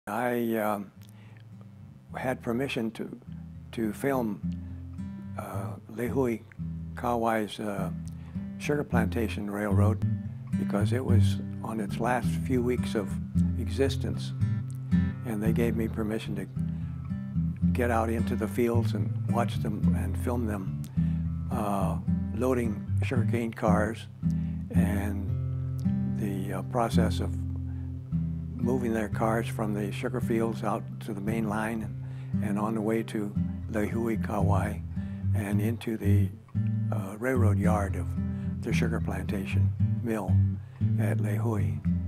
I had permission to film Lihue Kauai's sugar plantation railroad because it was on its last few weeks of existence, and they gave me permission to get out into the fields and watch them and film them loading sugarcane cars and the process of moving their cars from the sugar fields out to the main line and on the way to Lihue Kauai and into the railroad yard of the sugar plantation mill at Lihue.